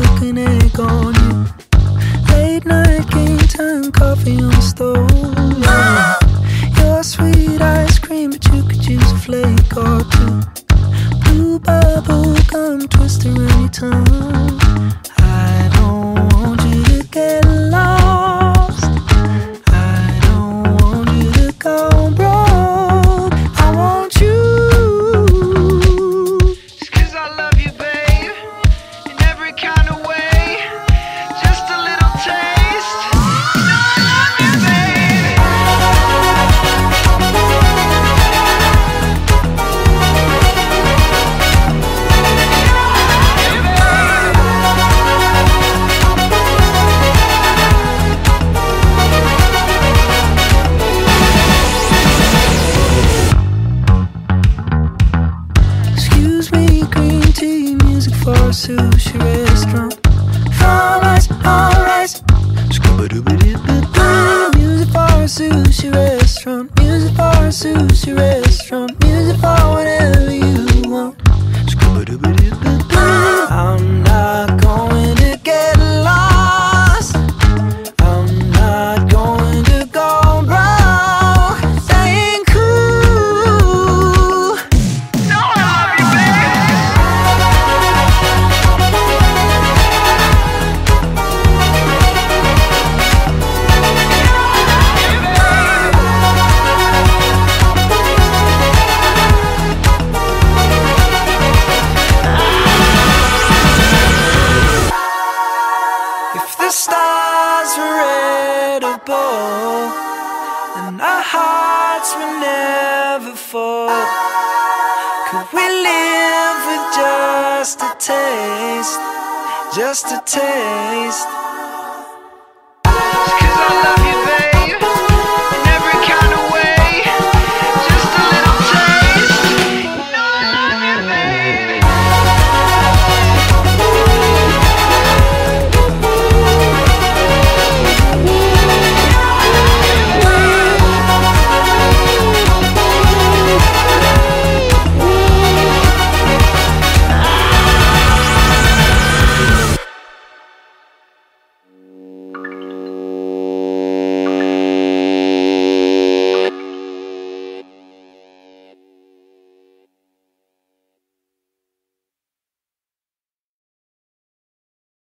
cook an egg on you. Late night game time, coffee on the stove. Yeah. Your sweet ice cream, but you could use a flake or two. Blue bubble gum twist around your tongue. I don't want you to get lost. I don't want you to go broke. I want you. Just 'cause I love you, babe, in every kind of way. Just a little taste. You know I love you, babe. Excuse me, green tea, music for a sushi restaurant. Fried rice, all rice. Scuba-dooba-doo-ba-doo. Music for a sushi restaurant. Music for a sushi restaurant. Music for whatever you want. Scuba-dooba-doo-ba-doo. I'm not going to get lost. I'm not going to go broke. That ain't cool. No, I love you, babe. If the stars were edible, then our hearts would never fall. Could we live with just a taste, just a taste?